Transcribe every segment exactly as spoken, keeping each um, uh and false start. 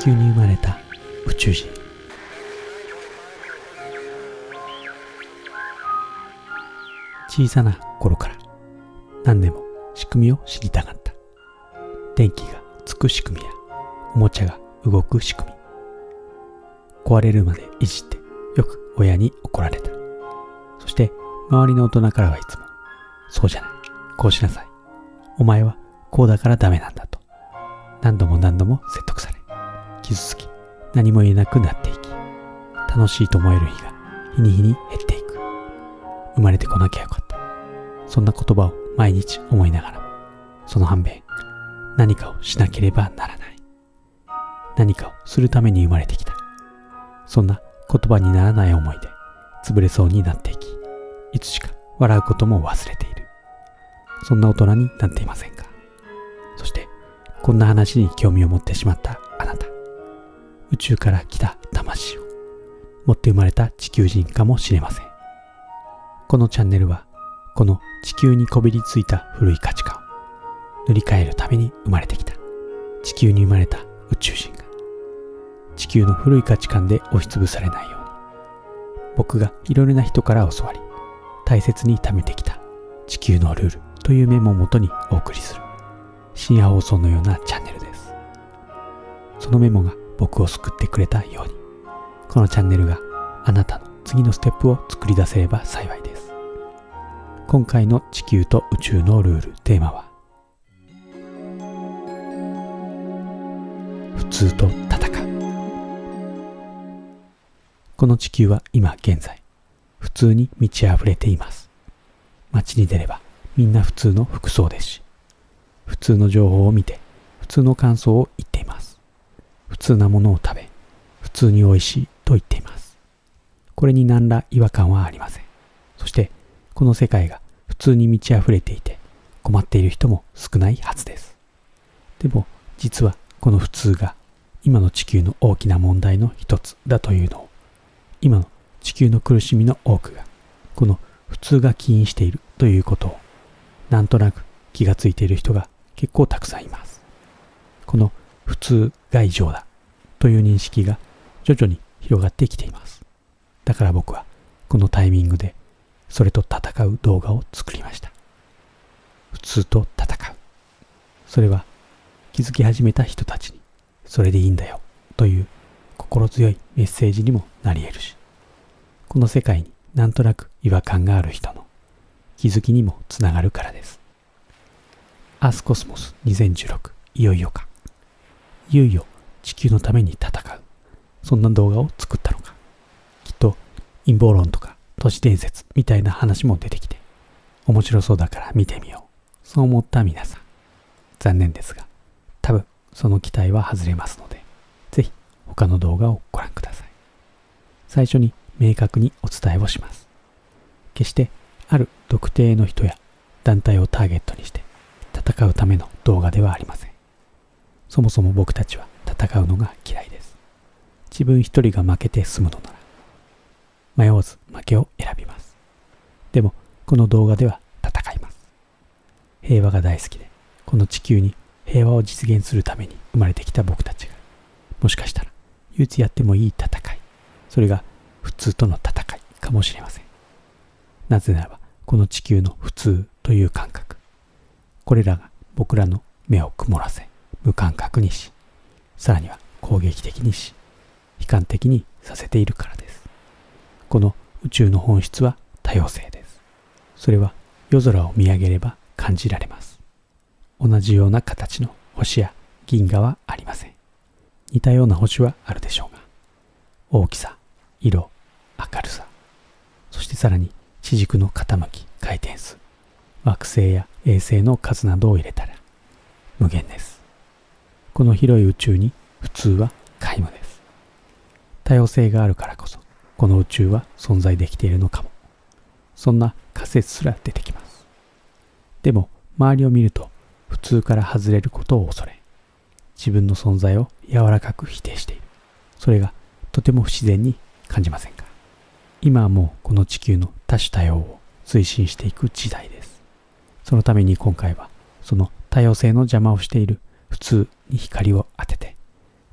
球に生まれた宇宙人。小さな頃から何でも仕組みを知りたかった。電気がつく仕組みやおもちゃが動く仕組み。壊れるまでいじってよく親に怒られた。そして周りの大人からはいつも、そうじゃない、こうしなさい、お前はこうだからダメなんだと何度も何度も説得され、傷つき何も言えなくなっていき、楽しいと思える日が日に日に減っていく。生まれてこなきゃよかった、そんな言葉を毎日思いながらも、その反面何かをしなければならない、何かをするために生まれてきた、そんな言葉にならない思いで潰れそうになっていき、いつしか笑うことも忘れている。そんな大人になっていませんか？そしてこんな話に興味を持ってしまったあなた、宇宙から来た魂を持って生まれた地球人かもしれません。このチャンネルはこの地球にこびりついた古い価値観を塗り替えるために生まれてきた地球に生まれた宇宙人が、地球の古い価値観で押しつぶされないように、僕がいろいろな人から教わり大切に貯めてきた地球のルールというメモをもとにお送りする深夜放送のようなチャンネルです。そのメモが僕を救ってくれたように、このチャンネルがあなたの次のステップを作り出せれば幸いです。今回の地球と宇宙のルールテーマは、普通と戦う。この地球は今現在普通に満ち溢れています。街に出ればみんな普通の服装ですし、普通の情報を見て普通の感想を言っています。普通なものを食べ普通に美味しいと言っています。これに何ら違和感はありません。そしてこの世界が普通に満ち溢れていて困っている人も少ないはずです。でも実はこの普通が今の地球の大きな問題の一つだというのを、今の地球の苦しみの多くがこの普通が起因しているということをなんとなく気がついている人が結構たくさんいます。この普通が異常だという認識が徐々に広がってきています。だから僕はこのタイミングでそれと戦う動画を作りました。普通と戦う。それは気づき始めた人たちにそれでいいんだよという心強いメッセージにもなり得るし、この世界になんとなく違和感がある人の気づきにもつながるからです。アースコスモスにせんじゅうろく、いよいよか。いよいよ地球のために戦う。そんな動画を作ったのか。きっと陰謀論とか都市伝説みたいな話も出てきて面白そうだから見てみよう、そう思った皆さん、残念ですが多分その期待は外れますので、ぜひ他の動画をご覧ください。最初に明確にお伝えをします。決してある特定の人や団体をターゲットにして戦うための動画ではありません。そもそも僕たちは戦うのが嫌いです。自分一人が負けて済むのなら迷わず負けを選びます。でもこの動画では戦います。平和が大好きで、この地球に平和を実現するために生まれてきた僕たちが、もしかしたら唯一やってもいい戦い、それが普通との戦いかもしれません。なぜならばこの地球の普通という感覚、これらが僕らの目を曇らせ無感覚にし、さらには攻撃的にし、悲観的にさせているからです。この宇宙の本質は多様性です。それは夜空を見上げれば感じられます。同じような形の星や銀河はありません。似たような星はあるでしょうが、大きさ、色、明るさ、そしてさらに地軸の傾き、回転数、惑星や衛星の数などを入れたら無限です。この広い宇宙に普通は皆無です。多様性があるからこそこの宇宙は存在できているのかも。そんな仮説すら出てきます。でも周りを見ると普通から外れることを恐れ、自分の存在を柔らかく否定している。それがとても不自然に感じませんか？今はもうこの地球の多種多様を推進していく時代です。そのために今回はその多様性の邪魔をしている普通に光を当てて、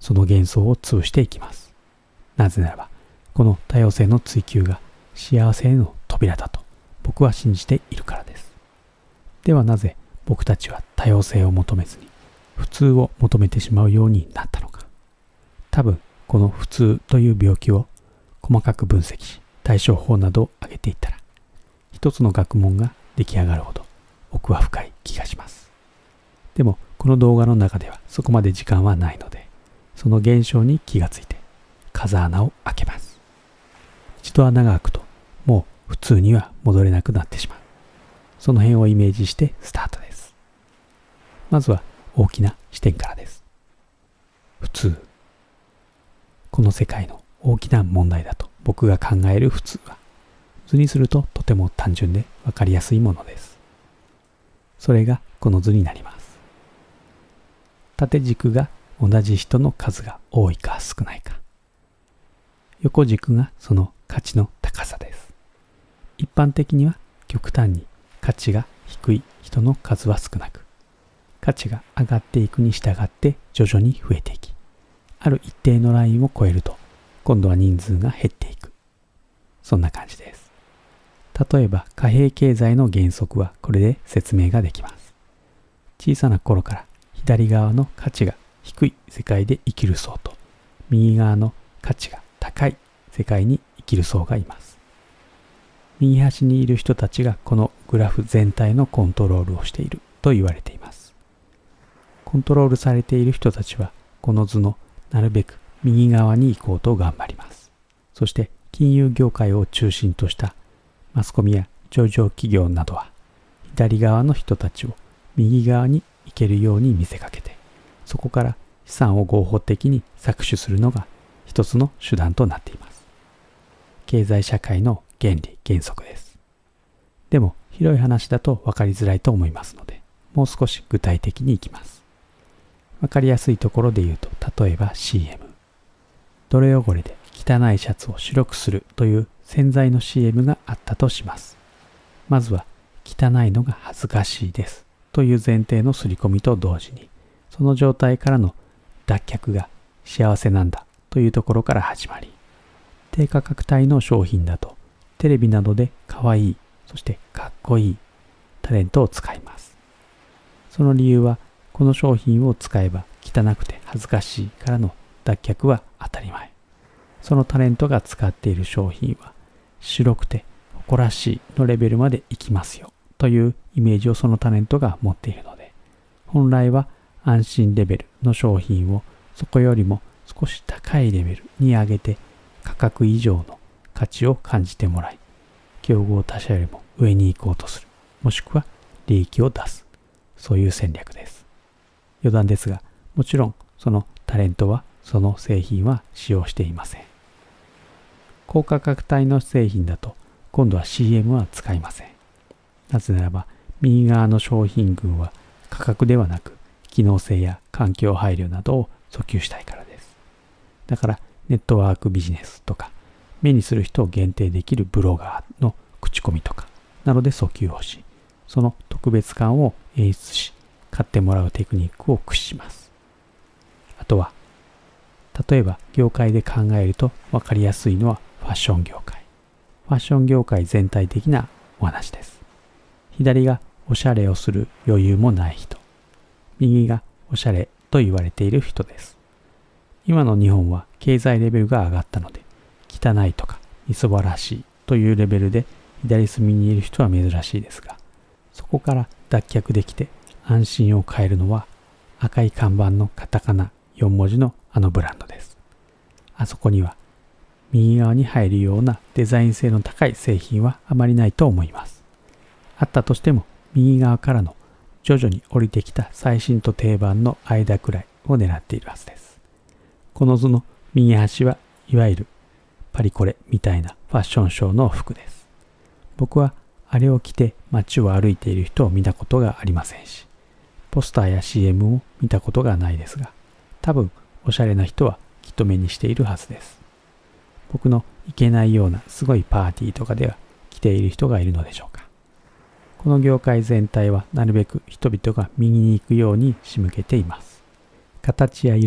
その幻想を潰していきます。なぜならば、この多様性の追求が幸せへの扉だと僕は信じているからです。ではなぜ僕たちは多様性を求めずに普通を求めてしまうようになったのか。多分この普通という病気を細かく分析し対処法などを挙げていったら一つの学問が出来上がるほど奥は深い気がします。でもこの動画の中ではそこまで時間はないので、その現象に気がついて風穴を開けます。一度穴が開くともう普通には戻れなくなってしまう。その辺をイメージしてスタートです。まずは大きな視点からです。普通。この世界の大きな問題だと僕が考える普通は、図にするととても単純でわかりやすいものです。それがこの図になります。縦軸が同じ人の数が多いか少ないか。横軸がその価値の高さです。一般的には極端に価値が低い人の数は少なく、価値が上がっていくに従って徐々に増えていき、ある一定のラインを超えると今度は人数が減っていく。そんな感じです。例えば貨幣経済の原則はこれで説明ができます。小さな頃から左側の価値が低い世界で生きる層と右側の価値が高い世界に生きる層がいます。右端にいる人たちがこのグラフ全体のコントロールをしていると言われています。コントロールされている人たちはこの図のなるべく右側に行こうと頑張ります。そして金融業界を中心としたマスコミや上場企業などは左側の人たちを右側に行けるように見せかけて、そこから資産を合法的に搾取するのが一つの手段となっています。経済社会の原理原則です。でも広い話だと分かりづらいと思いますので、もう少し具体的にいきます。分かりやすいところで言うと、例えば シーエム。泥汚れで汚いシャツを白くするという洗剤の シーエム があったとします。まずは汚いのが恥ずかしいですという前提の刷り込みと同時に、その状態からの脱却が幸せなんだというところから始まり、低価格帯の商品だとテレビなどで可愛い、そしてかっこいいタレントを使います。その理由はこの商品を使えば汚くて恥ずかしいからの脱却は当たり前。そのタレントが使っている商品は白くて誇らしいのレベルまでいきますよというイメージをそのタレントが持っているので、本来は安心レベルの商品をそこよりも少し高いレベルに上げて価格以上の価値を感じてもらい、競合他社よりも上に行こうとする、もしくは利益を出す、そういう戦略です。余談ですが、もちろんそのタレントはその製品は使用していません。高価格帯の製品だと今度は シーエム は使いません。なぜならば右側の商品群は価格ではなく機能性や環境配慮などを訴求したいからです。だからネットワークビジネスとか目にする人を限定できるブロガーの口コミとかなどで訴求をし、その特別感を演出し買ってもらうテクニックを駆使します。あとは例えば業界で考えると分かりやすいのはファッション業界。ファッション業界全体的なお話です。左がおしゃれをする余裕もない人。右がおしゃれと言われている人です。今の日本は経済レベルが上がったので、汚いとかみそばらしいというレベルで左隅にいる人は珍しいですが、そこから脱却できて安心を変えるのは赤い看板のカタカナよん文字のあのブランドです。あそこには右側に入るようなデザイン性の高い製品はあまりないと思います。あったとしても右側からの徐々に降りてきた最新と定番の間くらいを狙っているはずです。この図の右端はいわゆるパリコレみたいなファッションショーの服です。僕はあれを着て街を歩いている人を見たことがありませんし、ポスターや シーエム を見たことがないですが、多分おしゃれな人はきっと目にしているはずです。僕の行けないようなすごいパーティーとかでは着ている人がいるのでしょうか。この業界全体はなるべく人々が右に行くように仕向けています。形や色で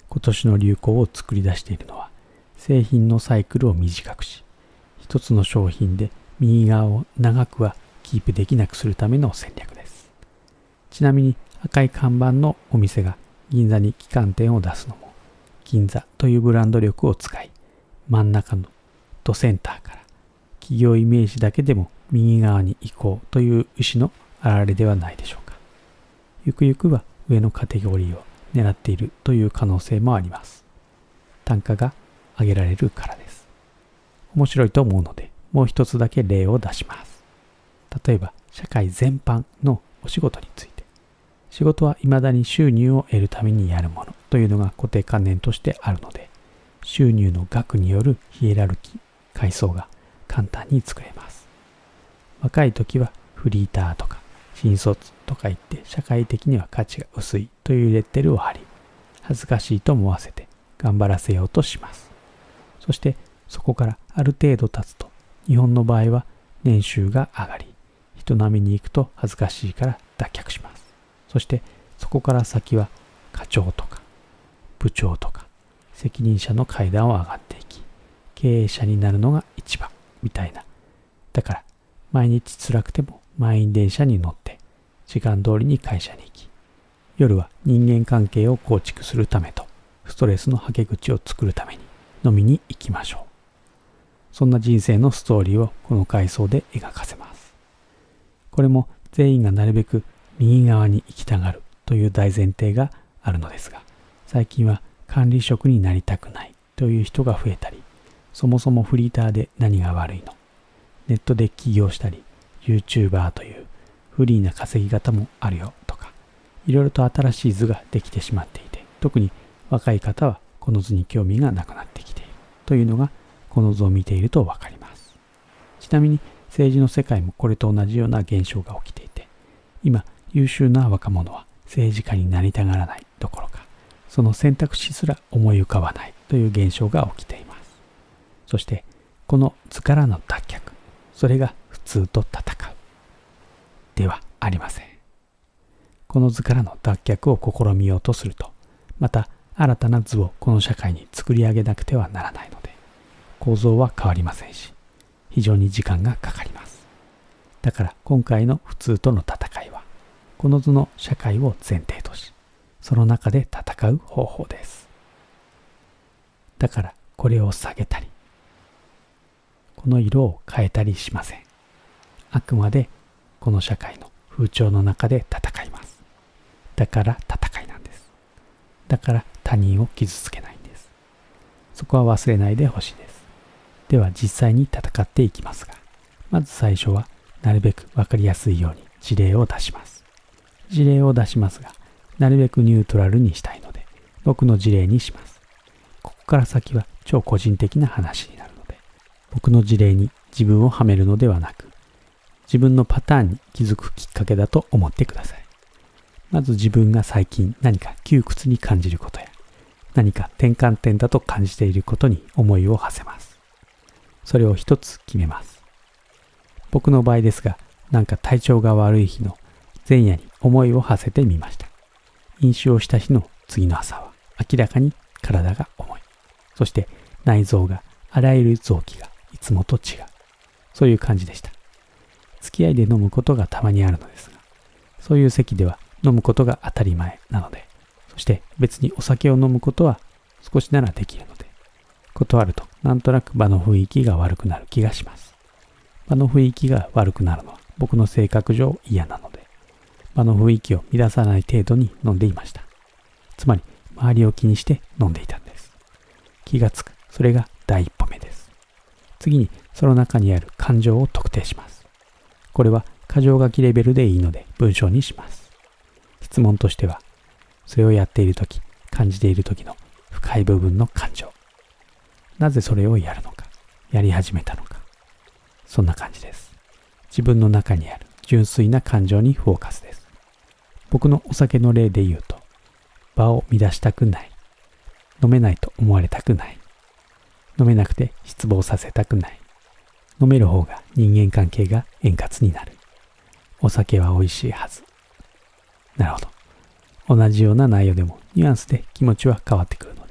今年の流行を作り出しているのは、製品のサイクルを短くし、一つの商品で右側を長くはキープできなくするための戦略です。ちなみに赤い看板のお店が銀座に旗艦店を出すのも、銀座というブランド力を使い、真ん中のドセンターから企業イメージだけでも右側に行こうという意思の表れではないでしょうか。ゆくゆくは上のカテゴリーを狙っているという可能性もあります。単価が上げられるからです。面白いと思うので、もう一つだけ例を出します。例えば、社会全般のお仕事について。仕事は未だに収入を得るためにやるものというのが固定観念としてあるので、収入の額によるヒエラルキー、階層が簡単に作れます。若い時はフリーターとか新卒とか言って社会的には価値が薄いというレッテルを貼り、恥ずかしいと思わせて頑張らせようとします。そしてそこからある程度経つと、日本の場合は年収が上がり、人並みに行くと恥ずかしいから脱却します。そしてそこから先は課長とか部長とか責任者の階段を上がっていき、経営者になるのが一番みたいな。だから毎日辛くても満員電車に乗って時間通りに会社に行き、夜は人間関係を構築するためとストレスのはけ口を作るために飲みに行きましょう。そんな人生のストーリーをこの階層で描かせます。これも全員がなるべく右側に行きたがるという大前提があるのですが、最近は管理職になりたくないという人が増えたり、そもそもフリーターで何が悪いの？ネットで起業したり、YouTuber というフリーな稼ぎ方もあるよとか、いろいろと新しい図ができてしまっていて、特に若い方はこの図に興味がなくなってきているというのがこの図を見ているとわかります。ちなみに政治の世界もこれと同じような現象が起きていて、今優秀な若者は政治家になりたがらないどころか、その選択肢すら思い浮かばないという現象が起きています。そしてこの図からの脱却、それが普通と戦うではありません。この図からの脱却を試みようとすると、また新たな図をこの社会に作り上げなくてはならないので、構造は変わりませんし、非常に時間がかかります。だから今回の普通との戦いは、この図の社会を前提とし、その中で戦う方法です。だからこれを下げたり、この色を変えたりしません。あくまでこの社会の風潮の中で戦います。だから戦いなんです。だから他人を傷つけないんです。そこは忘れないでほしいです。では実際に戦っていきますが、まず最初はなるべくわかりやすいように事例を出します。事例を出しますが、なるべくニュートラルにしたいので、僕の事例にします。ここから先は超個人的な話になるので、僕の事例に自分をはめるのではなく、自分のパターンに気づくきっかけだと思ってください。まず自分が最近何か窮屈に感じることや、何か転換点だと感じていることに思いを馳せます。それを一つ決めます。僕の場合ですが、なんか体調が悪い日の前夜に思いを馳せてみました。飲酒をした日の次の朝は明らかに体が重い。そして内臓があらゆる臓器がいつもと違う。そういう感じでした。付き合いで飲むことがたまにあるのですが、そういう席では飲むことが当たり前なので、そして別にお酒を飲むことは少しならできるので、断るとなんとなく場の雰囲気が悪くなる気がします。場の雰囲気が悪くなるのは僕の性格上嫌なので、場の雰囲気を乱さない程度に飲んでいました。つまり周りを気にして飲んでいたんです。気がつく。それが第一歩目です。次にその中にある感情を特定します。これは箇条書きレベルでいいので文章にします。質問としては、それをやっているとき、感じているときの深い部分の感情。なぜそれをやるのか、やり始めたのか。そんな感じです。自分の中にある純粋な感情にフォーカスです。僕のお酒の例で言うと、場を乱したくない。飲めないと思われたくない。飲めなくて失望させたくない。飲める方が人間関係が円滑になる。お酒は美味しいはず。なるほど。同じような内容でもニュアンスで気持ちは変わってくるので、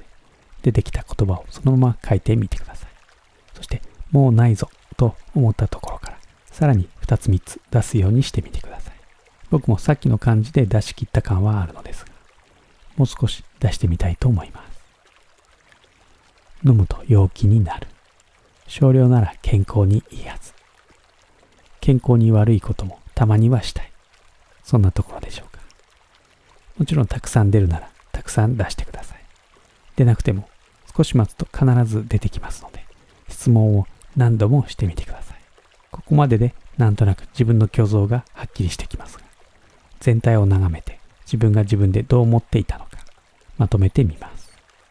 出てきた言葉をそのまま書いてみてください。そしてもうないぞと思ったところからさらにふたつみっつ出すようにしてみてください。僕もさっきの感じで出し切った感はあるのですが、もう少し出してみたいと思います。飲むと陽気になる。少量なら健康にいいはず。健康に悪いこともたまにはしたい。そんなところでしょうか。もちろんたくさん出るならたくさん出してください。出なくても少し待つと必ず出てきますので、質問を何度もしてみてください。ここまででなんとなく自分の虚像がはっきりしてきますが、全体を眺めて自分が自分でどう思っていたのかまとめてみます。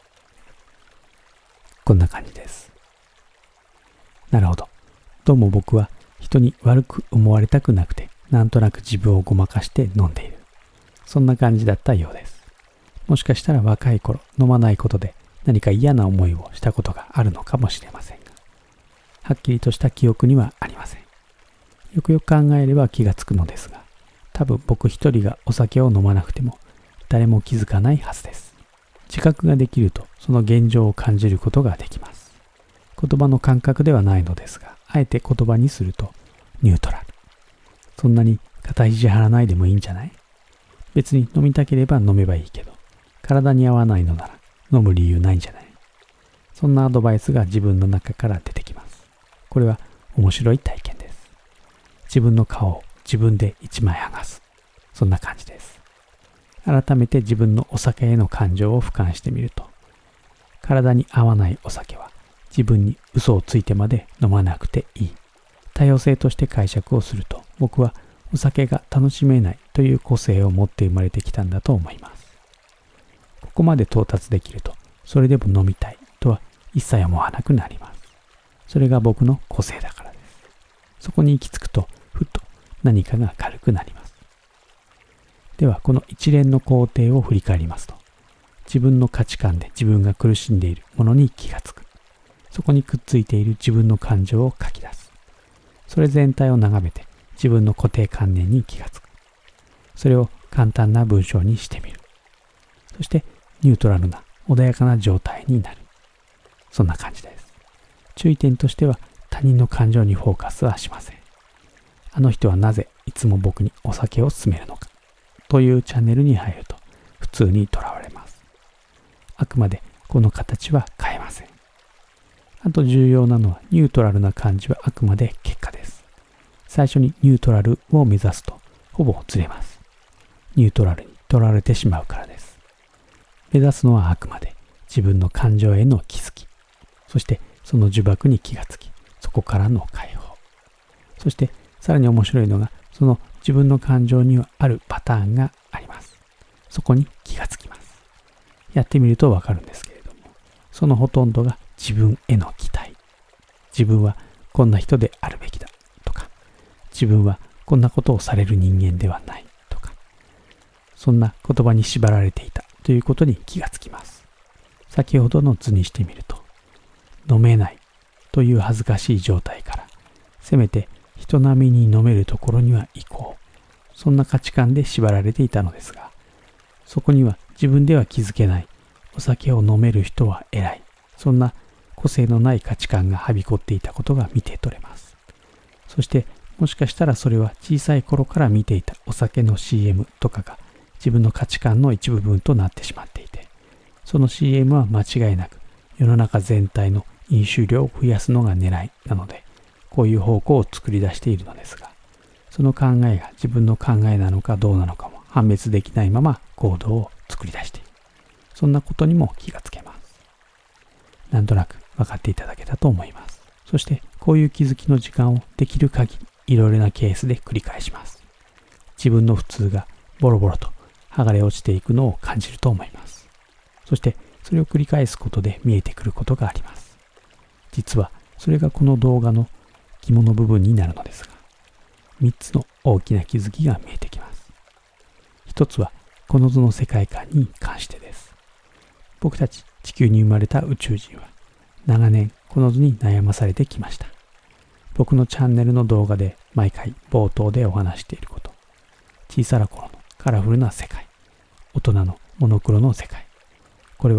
こんな感じです。なるほど。どうも僕は人に悪く思われたくなくて、なんとなく自分をごまかして飲んでいる。そんな感じだったようです。もしかしたら若い頃飲まないことで何か嫌な思いをしたことがあるのかもしれませんが、はっきりとした記憶にはありません。よくよく考えれば気がつくのですが、多分僕一人がお酒を飲まなくても誰も気づかないはずです。自覚ができるとその現状を感じることができます。言葉の感覚ではないのですが、あえて言葉にするとニュートラル。そんなに肩肘張らないでもいいんじゃない？別に飲みたければ飲めばいいけど、体に合わないのなら飲む理由ないんじゃない？そんなアドバイスが自分の中から出てきます。これは面白い体験です。自分の顔を自分で一枚剥がす。そんな感じです。改めて自分のお酒への感情を俯瞰してみると、体に合わないお酒は自分に嘘をついてまで飲まなくていい。多様性として解釈をすると、僕はお酒が楽しめないという個性を持って生まれてきたんだと思います。ここまで到達できると、それでも飲みたいとは一切思わなくなります。それが僕の個性だからです。そこに行き着くと、ふっと何かが軽くなります。では、この一連の工程を振り返りますと、自分の価値観で自分が苦しんでいるものに気がつく。そこにくっついている自分の感情を書き出す。それ全体を眺めて自分の固定観念に気がつく。それを簡単な文章にしてみる。そしてニュートラルな穏やかな状態になる。そんな感じです。注意点としては、他人の感情にフォーカスはしません。あの人はなぜいつも僕にお酒を勧めるのかというチャンネルに入ると普通にとらわれます。あくまでこの形は変えません。あと重要なのは、ニュートラルな感じはあくまで結果です。最初にニュートラルを目指すとほぼずれます。ニュートラルにとらわれてしまうからです。目指すのはあくまで自分の感情への気づき、そしてその呪縛に気がつき、そこからの解放。そしてさらに面白いのが、その自分の感情にはあるパターンがあります。そこに気がつきます。やってみるとわかるんですけれども、そのほとんどが自分への期待。自分はこんな人であるべきだとか、自分はこんなことをされる人間ではないとか、そんな言葉に縛られていたということに気がつきます。先ほどの図にしてみると、飲めないという恥ずかしい状態から、せめて人並みに飲めるところには行こう。そんな価値観で縛られていたのですが、そこには自分では気づけない、お酒を飲める人は偉い。そんな個性のない価値観がはびこっていたことが見て取れます。そしてもしかしたらそれは小さい頃から見ていたお酒の シーエム とかが自分の価値観の一部分となってしまっていて、その シーエム は間違いなく世の中全体の飲酒量を増やすのが狙いなので、こういう方向を作り出しているのですが、その考えが自分の考えなのかどうなのかも判別できないまま行動を作り出している。そんなことにも気がつけます。なんとなく分かっていただけたと思います。そしてこういう気づきの時間をできる限りいろいろなケースで繰り返します。自分の普通がボロボロと剥がれ落ちていくのを感じると思います。そしてそれを繰り返すことで見えてくることがあります。実はそれがこの動画の肝の部分になるのですが、みっつの大きな気づきが見えてきます。ひとつはこの図の世界観に関してです。僕たち地球に生まれた宇宙人は長年この図に悩まされてきました。僕のチャンネルの動画で毎回冒頭でお話していること、小さな頃のカラフルな世界、大人のモノクロの世界、これは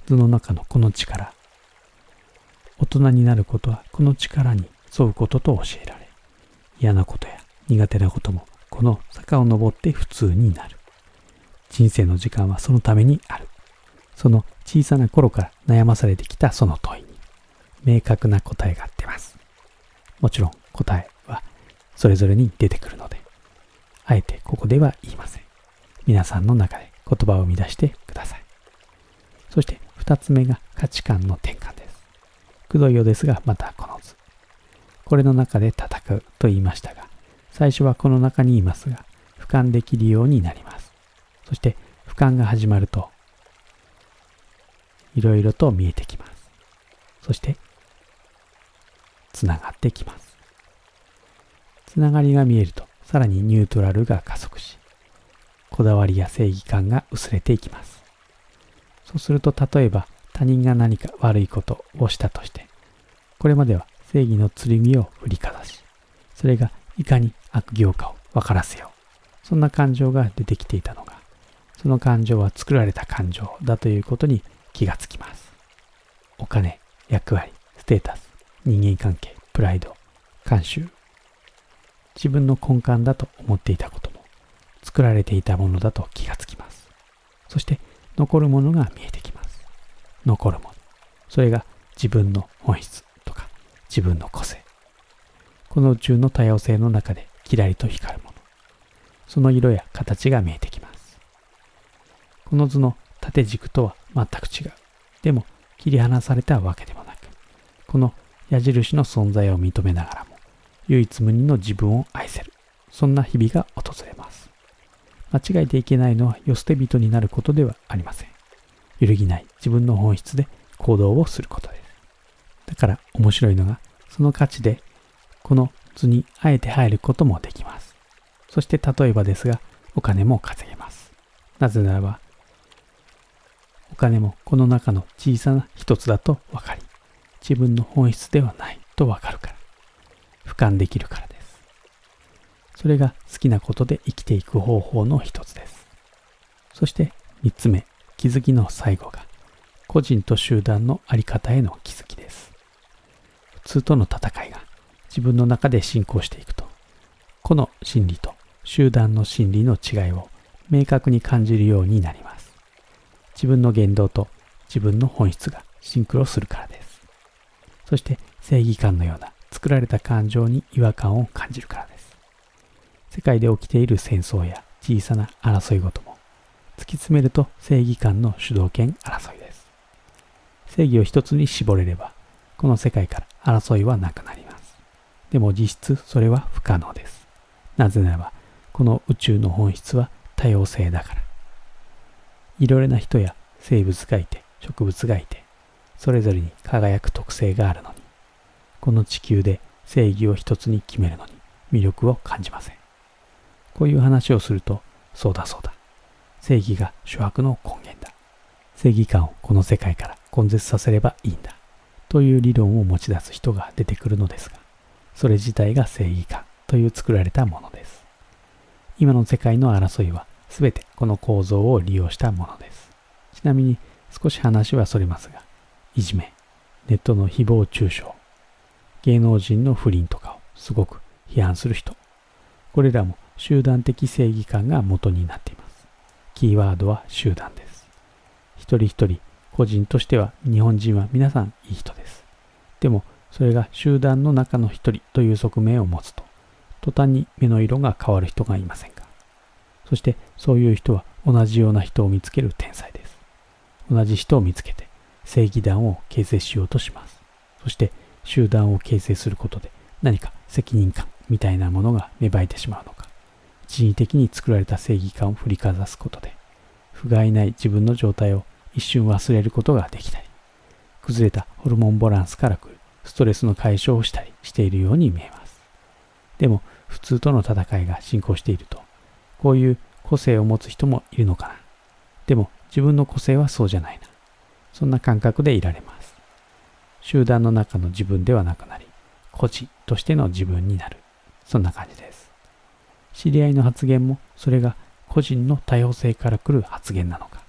図の中のこの力。大人になることはこの力に沿うことと教えられ、嫌なことや苦手なこともこの坂を登って普通になる。人生の時間はそのためにある。その小さな頃から悩まされてきたその問いに、明確な答えが出ます。もちろん答えはそれぞれに出てくるので、あえてここでは言いません。皆さんの中で言葉を生み出してください。そして二つ目が価値観の転換です。くどいようですが、またこの図。これの中で戦うと言いましたが、最初はこの中にいますが、俯瞰できるようになります。そして俯瞰が始まると、いろいろと見えてきます。そして、つながってきます。つながりが見えると、さらにニュートラルが加速し、こだわりや正義感が薄れていきます。そうすると、例えば他人が何か悪いことをしたとして、これまでは正義の剣を振りかざし、それがいかに悪行かを分からせよう。そんな感情が出てきていたのが、その感情は作られた感情だということに気がつきます。お金、役割、ステータス、人間関係、プライド、慣習。自分の根幹だと思っていたことも、作られていたものだと気がつきます。そして残るものが見えてきます。残るもの。それが自分の本質とか自分の個性。この宇宙の多様性の中でキラリと光るもの。その色や形が見えてきます。この図の縦軸とは全く違う。でも切り離されたわけでもなく、この矢印の存在を認めながらも、唯一無二の自分を愛せる。そんな日々が訪れます。間違えていけないのは世捨て人になることではありません。揺るぎない自分の本質で行動をすることです。だから面白いのが、その価値でこの図にあえて入ることもできます。そして例えばですが、お金も稼げます。なぜならば、お金もこの中の小さな一つだと分かり、自分の本質ではないと分かるから、俯瞰できるからです。それが好きなことで生きていく方法の一つです。そして三つ目、気づきの最後が、個人と集団のあり方への気づきです。普通との戦いが自分の中で進行していくと、個の心理と集団の心理の違いを明確に感じるようになります。自分の言動と自分の本質がシンクロするからです。そして正義感のような作られた感情に違和感を感じるからです。世界で起きている戦争や小さな争い事も、突き詰めると正義感の主導権争いです。正義を一つに絞れれば、この世界から争いはなくなります。でも実質それは不可能です。なぜならば、この宇宙の本質は多様性だから。いろいろな人や生物がいて、植物がいて、それぞれに輝く特性があるのに、この地球で正義を一つに決めるのに魅力を感じません。こういう話をすると、そうだそうだ。正義が諸悪の根源だ。正義感をこの世界から根絶させればいいんだ。という理論を持ち出す人が出てくるのですが、それ自体が正義感という作られたものです。今の世界の争いはすべてこの構造を利用したものです。ちなみに少し話はそれますが、いじめ、ネットの誹謗中傷、芸能人の不倫とかをすごく批判する人、これらも集団的正義感が元になっています。キーワードは集団です。一人一人、個人としては日本人は皆さんいい人です。でもそれが集団の中の一人という側面を持つと、途端に目の色が変わる人がいませんか。そしてそういう人は同じような人を見つける天才です。同じ人を見つけて正義団を形成しようとします。そして集団を形成することで何か責任感みたいなものが芽生えてしまうのか、人為的に作られた正義感を振りかざすことで、不甲斐ない自分の状態を一瞬忘れることができたり、崩れたホルモンバランスから来るストレスの解消をしたりしているように見えます。でも普通との戦いが進行していると、こういう個性を持つ人もいるのかな。でも自分の個性はそうじゃないな。そんな感覚でいられます。集団の中の自分ではなくなり、個人としての自分になる。そんな感じです。知り合いの発言もそれが個人の多様性から来る発言なのか、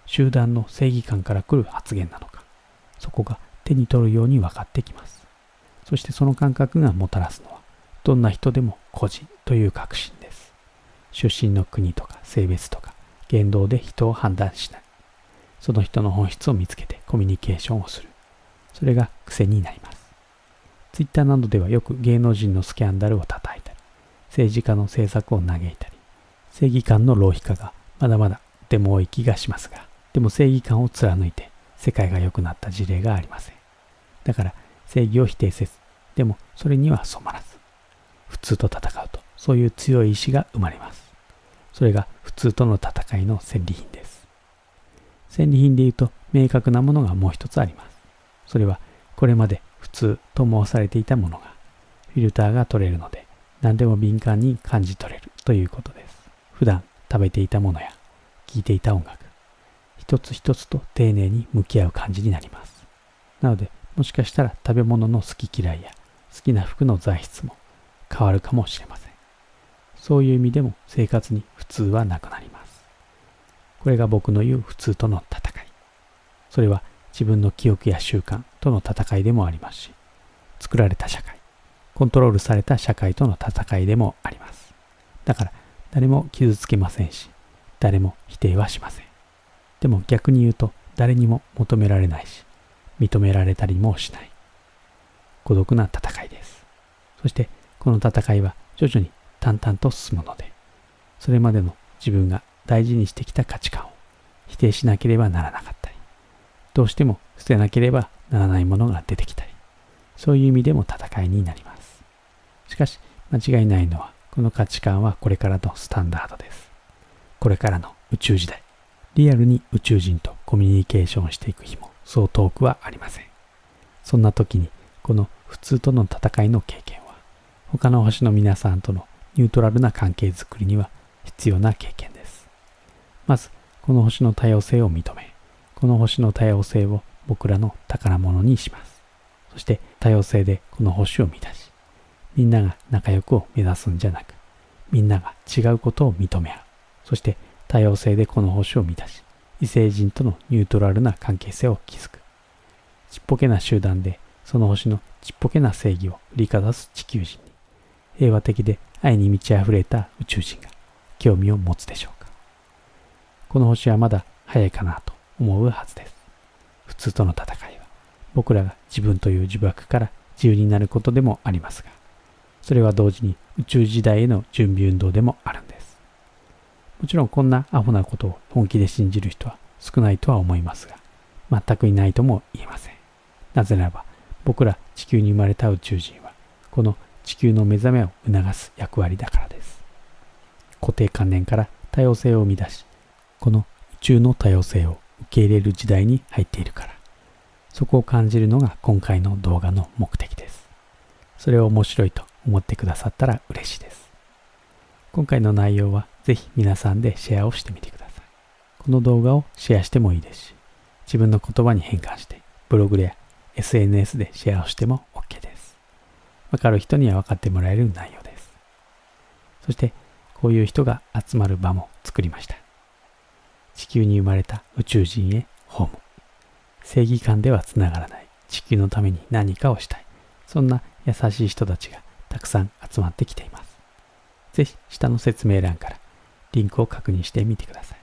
集団の正義感から来る発言なのか、そこが手に取るように分かってきます。そしてその感覚がもたらすのは、どんな人でも個人という確信です。出身の国とか性別とか言動で人を判断しない。その人の本質を見つけてコミュニケーションをする。それが癖になります。ツイッターなどではよく芸能人のスキャンダルを叩いたり、政治家の政策を嘆いたり、正義感の浪費化がまだまだでも多い気がしますが、でも正義感を貫いて世界が良くなった事例がありません。だから正義を否定せず、でもそれには染まらず、普通と戦うとそういう強い意志が生まれます。それが普通との戦いの戦利品です。戦利品で言うと明確なものがもう一つあります。それはこれまで普通と申されていたものがフィルターが取れるので何でも敏感に感じ取れるということです。普段食べていたものや聴いていた音楽、一つ一つと丁寧に向き合う感じになります。なのでもしかしたら食べ物の好き嫌いや好きな服の材質も変わるかもしれません。そういう意味でも生活に普通はなくなります。これが僕の言う普通との戦い。それは自分の記憶や習慣との戦いでもありますし、作られた社会、コントロールされた社会との戦いでもあります。だから誰も傷つけませんし、誰も否定はしません。でも逆に言うと誰にも求められないし、認められたりもしない。孤独な戦いです。そしてこの戦いは徐々に淡々と進むので、それまでの自分が大事にしてきた価値観を否定しなければならなかったり、どうしても捨てなければならないものが出てきたり、そういう意味でも戦いになります。しかし間違いないのは、この価値観はこれからのスタンダードです。これからの宇宙時代、リアルに宇宙人とコミュニケーションしていく日もそう遠くはありません。そんな時にこの普通との戦いの経験は、他の星の皆さんとのニュートラルな関係づくりには必要な経験です。まず、この星の多様性を認め、この星の多様性を僕らの宝物にします。そして多様性でこの星を満たし、みんなが仲良くを目指すんじゃなく、みんなが違うことを認め合う。そして多様性でこの星を満たし、異星人とのニュートラルな関係性を築く。ちっぽけな集団でその星のちっぽけな正義を振りかざす地球人に、平和的で愛に満ち溢れた宇宙人が興味を持つでしょうか。この星はまだ早いかなと思うはずです。普通との戦いは僕らが自分という呪縛から自由になることでもありますが、それは同時に宇宙時代への準備運動でもあるんです。もちろんこんなアホなことを本気で信じる人は少ないとは思いますが、全くいないとも言えません。なぜならば僕ら地球に生まれた宇宙人はこの地球の目覚めを促す役割だからです。固定観念から多様性を生み出し、この宇宙の多様性を受け入れる時代に入っているから、そこを感じるのが今回の動画の目的です。それを面白いと思ってくださったら嬉しいです。今回の内容はぜひ皆さんでシェアをしてみてください。この動画をシェアしてもいいですし、自分の言葉に変換してブログや エスエヌエス でシェアをしても OK です。わかる人には分かってもらえる内容です。そしてこういう人が集まる場も作りました。地球に生まれた宇宙人へホーム。正義感ではつながらない地球のために何かをしたい。そんな優しい人たちがたくさん集まってきています。ぜひ下の説明欄からリンクを確認してみてください。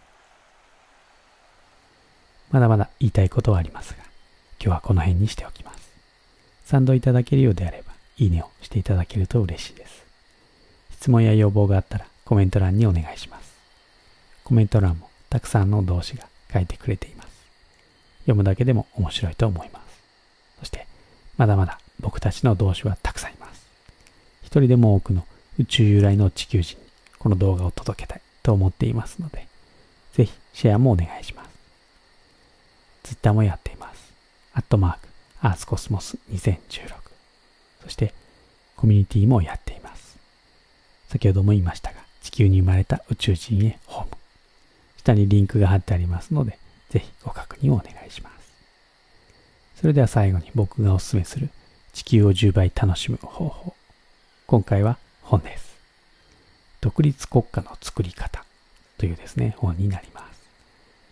まだまだ言いたいことはありますが、今日はこの辺にしておきます。賛同いただけるようであれば、いいねをしていただけると嬉しいです。質問や要望があったらコメント欄にお願いします。コメント欄もたくさんの動詞が書いてくれています。読むだけでも面白いと思います。そして、まだまだ僕たちの動詞はたくさんいます。一人でも多くの宇宙由来の地球人にこの動画を届けたいと思っていますので、ぜひシェアもお願いします。ツイッターもやっています。アットマーク、アースコスモスにせんじゅうろく。そして、コミュニティもやっています。先ほども言いましたが、地球に生まれた宇宙人へホーム。下にリンクが貼ってありますので、ぜひご確認をお願いします。それでは最後に僕がお勧めする地球をじゅうばい楽しむ方法。今回は本です。独立国家の作り方というですね、本になります。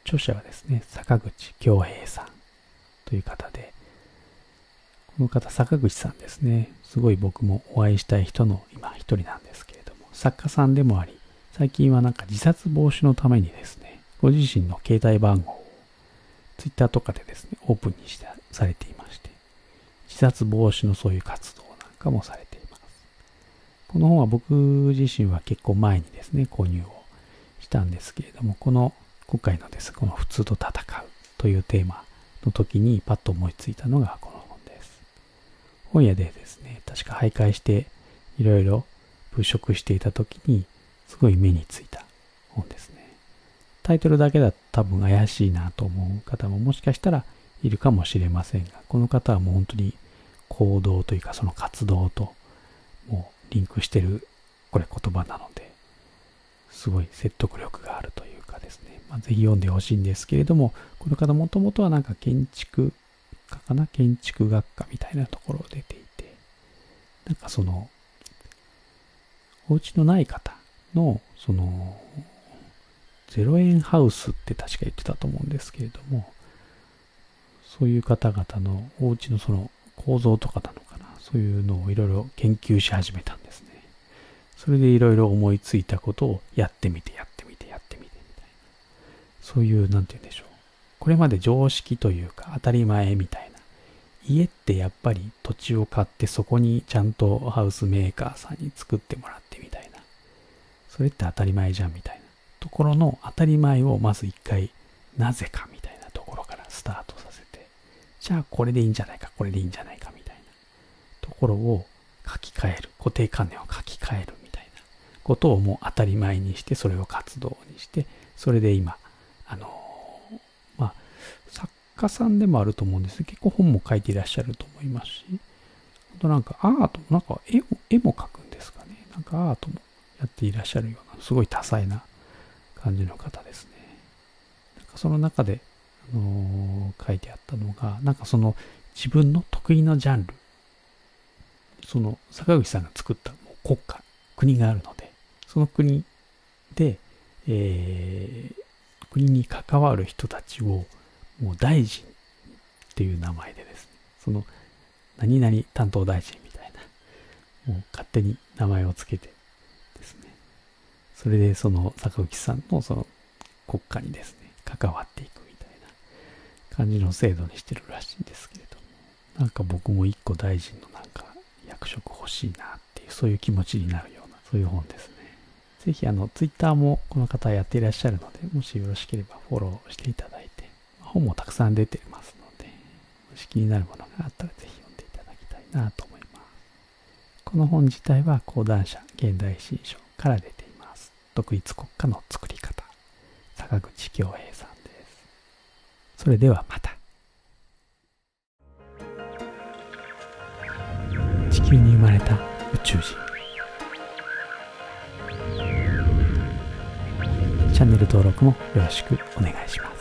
著者はですね、坂口恭平さんという方で、この方、坂口さんですね、すごい僕もお会いしたい人の今一人なんですけれども、作家さんでもあり、最近はなんか自殺防止のためにですね、ご自身の携帯番号をツイッターとかでですね、オープンにしてされていまして、自殺防止のそういう活動なんかもされています。この本は僕自身は結構前にですね、購入をしたんですけれども、この今回のです、この普通と戦うというテーマの時にパッと思いついたのがこの本です。本屋でですね、確か徘徊していろいろ物色していた時にすごい目についた本ですね。タイトルだけだと多分怪しいなと思う方ももしかしたらいるかもしれませんが、この方はもう本当に行動というかその活動ともうリンクしてるこれ言葉なので、すごい説得力があるというかですね、まあ、ぜひ読んでほしいんですけれども、この方もともとはなんか建築家かな建築学科みたいなところを出ていて、なんかそのお家のない方のそのゼロ円ハウスって確か言ってたと思うんですけれども、そういう方々のお家のその構造とかなのかな、そういうのをいろいろ研究し始めたんですね。それでいろいろ思いついたことをやってみてやってみてやってみてみたいな、そういうなんて言うんでしょう、これまで常識というか当たり前みたいな、家ってやっぱり土地を買ってそこにちゃんとハウスメーカーさんに作ってもらってみたいな、それって当たり前じゃんみたいなところの当たり前をまず一回なぜかみたいなところからスタートさせて、じゃあこれでいいんじゃないかこれでいいんじゃないかみたいなところを書き換える、固定観念を書き換えるみたいなことをもう当たり前にして、それを活動にして、それで今あのまあ作家さんでもあると思うんです。結構本も書いていらっしゃると思いますし、あとなんかアートなんか絵も絵も描くんですかね、なんかアートもやっていらっしゃるようなすごい多彩な感じの方ですね。なんかその中で、あのー、書いてあったのが、なんかその自分の得意なジャンル、その坂口さんが作ったもう国家、国があるので、その国で、えー、国に関わる人たちをもう大臣っていう名前でですね、その何々担当大臣みたいな、もう勝手に名前をつけてですね、それでその坂口さんのその国家にですね、関わっていくみたいな感じの制度にしてるらしいんですけれども、なんか僕も一個大臣のなんか役職欲しいなっていう、そういう気持ちになるような、そういう本ですね。ぜひあの、ツイッターもこの方やっていらっしゃるので、もしよろしければフォローしていただいて、本もたくさん出てますので、もし気になるものがあったらぜひ読んでいただきたいなと思います。この本自体は講談社現代新書から出ています。独立国家の作り方、坂口恭平さんです。それではまた。地球に生まれた宇宙人。チャンネル登録もよろしくお願いします。